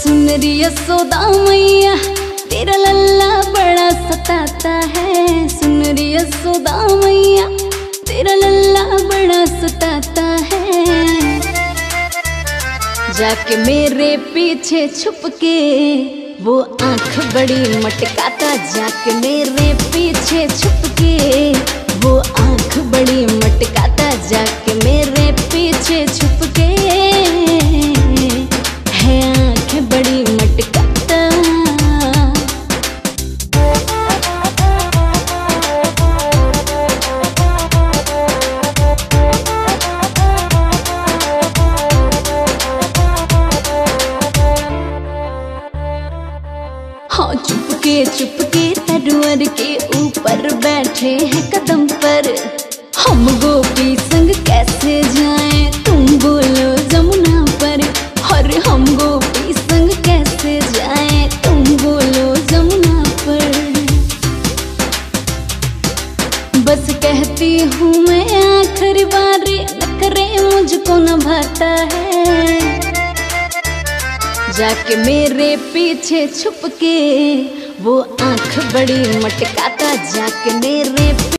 सुन रही यशोदा मैया तेरा लल्ला बड़ा सताता है। सुन रही यशोदा मैया तेरा लल्ला बड़ा सताता है। जाके मेरे पीछे छुप के वो आंख बड़ी मटकाता। जाके मेरे पीछे छुप के वो आंख बड़ी मटकाता। जाके मेरे पीछे छुप के है आंख बड़ी मटकाता। हाँ चुपके तरुअर के ऊपर बैठे हैं कदम पर। हम गोपी संग कैसे जाएं तुम बोलो जमुना पर। और हम गोपी संग कैसे जाएं तुम बोलो जमुना पर। बस कहती हूँ मैं आखिरी बार नखरे मुझको न भाता है। जाके मेरे पीछे छुप के वो आंख बड़ी मटकाता। जाके मेरे